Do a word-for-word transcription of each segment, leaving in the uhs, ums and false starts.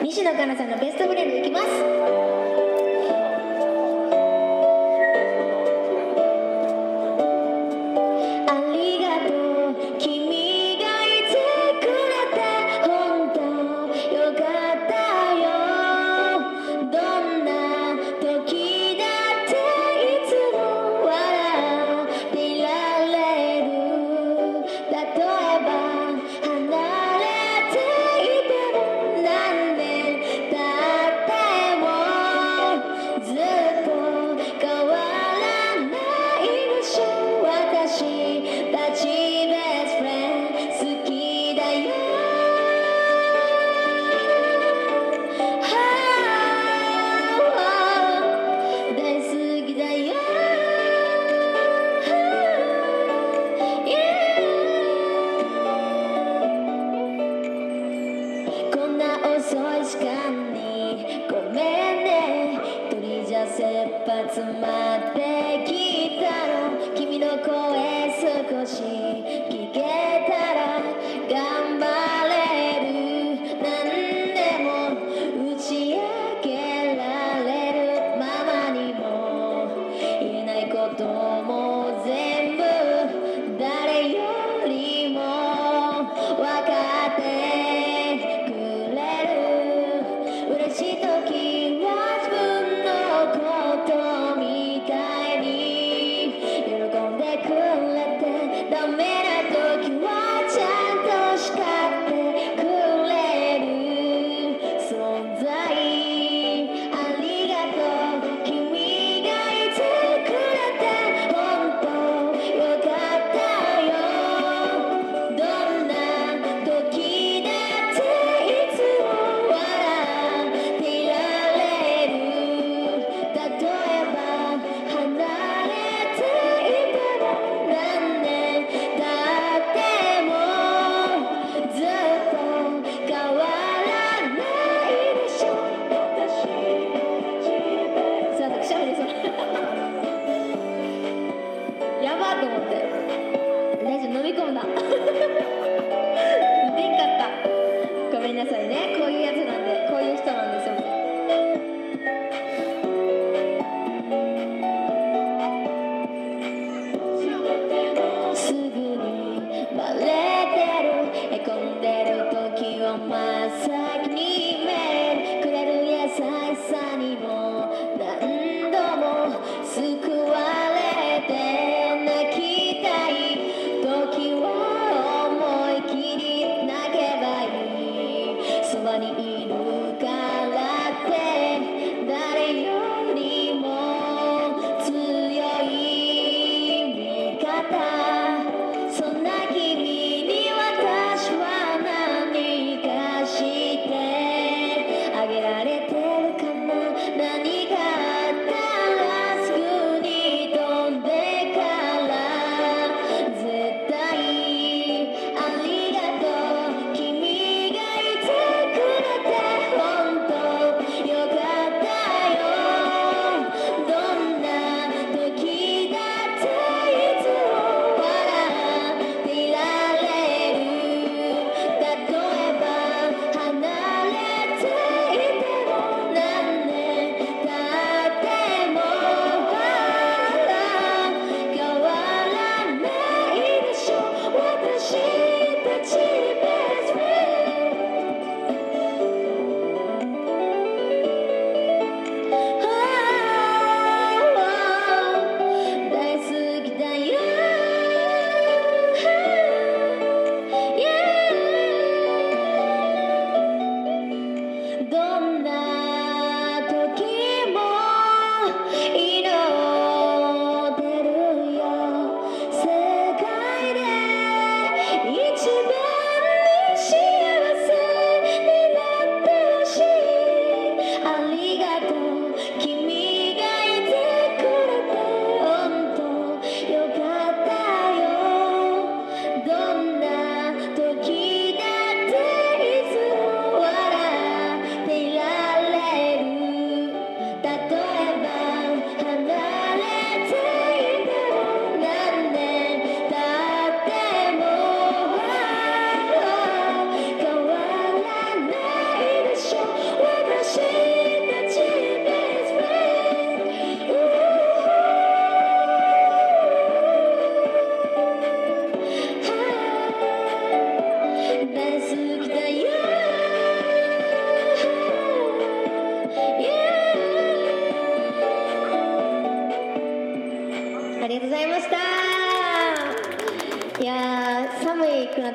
西野カナさんのベストフレンドいきます。集まってきたの、君の声少し聞けたら頑張れる、何でも打ち明けられる、ママにも言えないことも全部誰よりも分かってくれる、嬉しい時は自分のことみたいに喜んでくれて、ダメな時はちゃんと叱ってくれる存在、ありがとう、君がいてくれて本当よかったよ、どんな時だっていつも笑っていられる、例えば離れていても何年経ってもずっと変わらないでしょ、私すいません、くしゃみですやばっと思って、大丈夫、飲み込んだいけんかった、ごめんなさいね、こういうやつなんで、こういう人なんですよ。すぐにバレてる、へこんでる時を真っ先にメールくれる優しさにも何度も救われて、泣きたい時は思い切り泣けばいい、そばにいるからって誰よりも強い味方、そんな君に私は何かしてあげられてるかな、何かあったらすぐに飛んでから絶対ありがとう、君がいてくれて本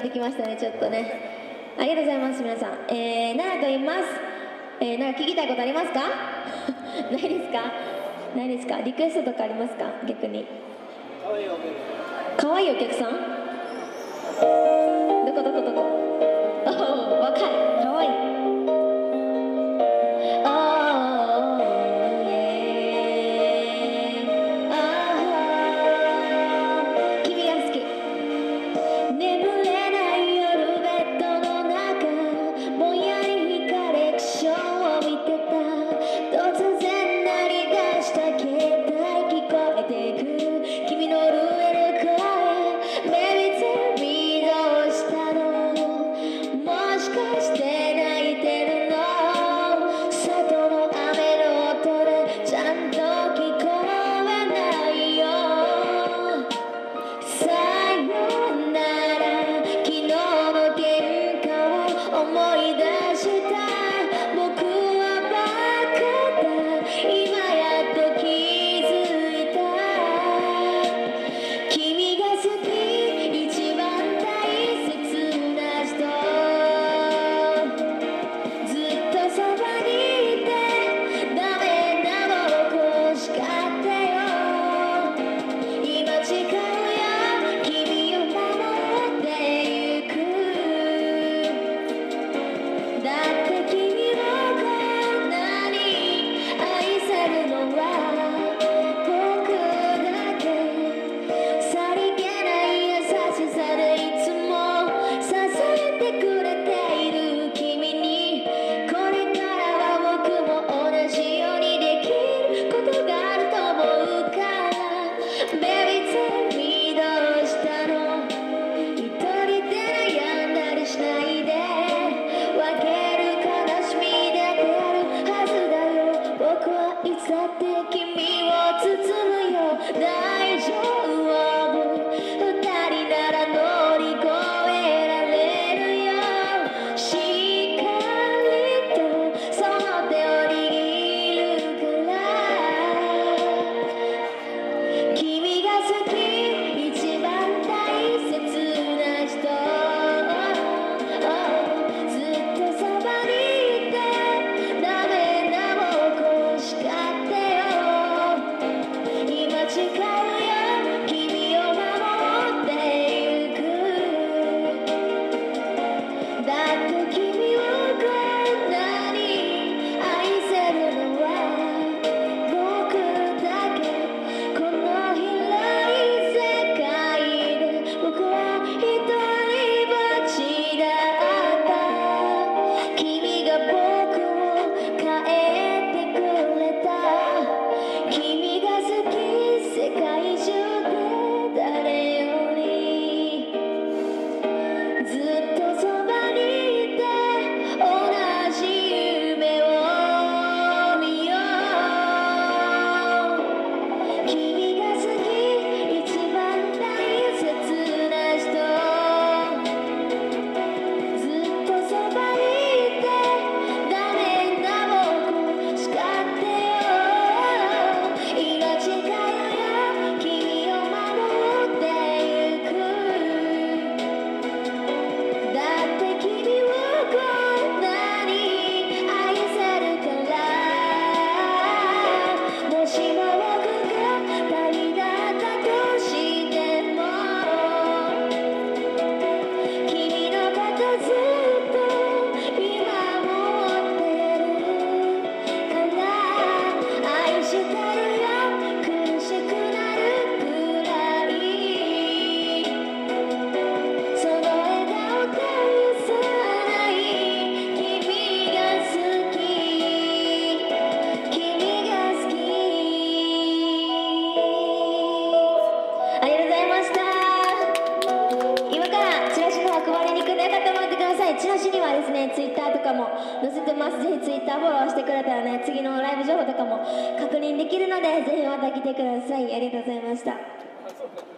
ってきましたね、ちょっとね。ありがとうございます、皆さん。えー、奈良と言います。えー、なんか聞きたいことありますか？ないですか？ないですか？リクエストとかありますか？逆に。かわいいお客さん？どこどこどこ？おー、若い。かわいい。チラシにはですね、ツイッターとかも載せてます。ぜひツイッターフォローしてくれたらね、次のライブ情報とかも確認できるので、ぜひまた来てください。ありがとうございました。